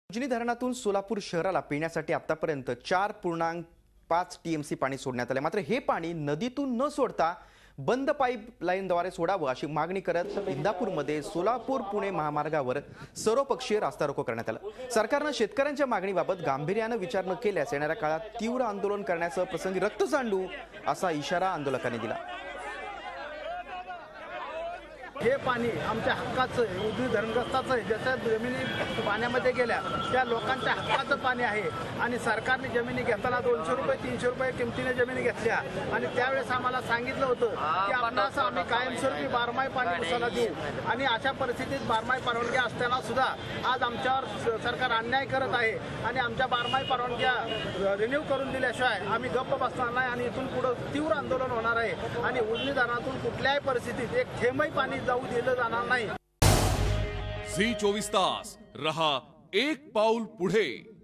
उजनी धरणातून सोलापूर शहराला पिण्यासाठी आतापर्यंत 4.5 टीएमसी पाणी सोडण्यात आले। मात्र हे पाणी नदीतून न सोडता बंद पाईपलाईनद्वारे सोडावं अशी मागणी करत इंदापूरमध्ये सोलापूर पुणे महामार्गावर सर्वपक्षीय रास्ता रोको करण्यात आला। सरकारने शेतकऱ्यांच्या मागणीबाबत गांभीर्याने विचार न केल्यास येणाऱ्या काळात तीव्र आंदोलन करण्याचं प्रसंगी रक्त सांडू असा इशारा आंदोलकांनी दिला। हे पाणी आमच्या हक्काचं आहे, उजनी धरणग्रस्ताचं आहे। ज्याच्या जमिनी पाण्यामध्ये गेल्या त्या लोकांच्या हक्काचं पाणी आहे आणि सरकारने जमिनी घेताना 200 रुपये 300 रुपये किमतीने जमिनी घेतल्या आणि त्यावेळेस आम्हाला सांगितलं होतं की आपणास आम्ही कायमस्वरूपी बारमाही पाणी उसाला देऊ आणि अशा परिस्थितीत बारमाही परवानग्या असताना सुद्धा आज आमच्यावर सरकार अन्याय करत आहे आणि आमच्या बारमाही परवानग्या रिन्यू करून दिल्याशिवाय आम्ही गप्प बसणार नाही आणि इथून पुढे तीव्र आंदोलन होणार आहे आणि उजनी धरणातून कुठल्याही परिस्थितीत एक थेंबही पाणी जाऊ दिलं जाणार नाही। झी 24 तास रहा एक पाऊल पुढे।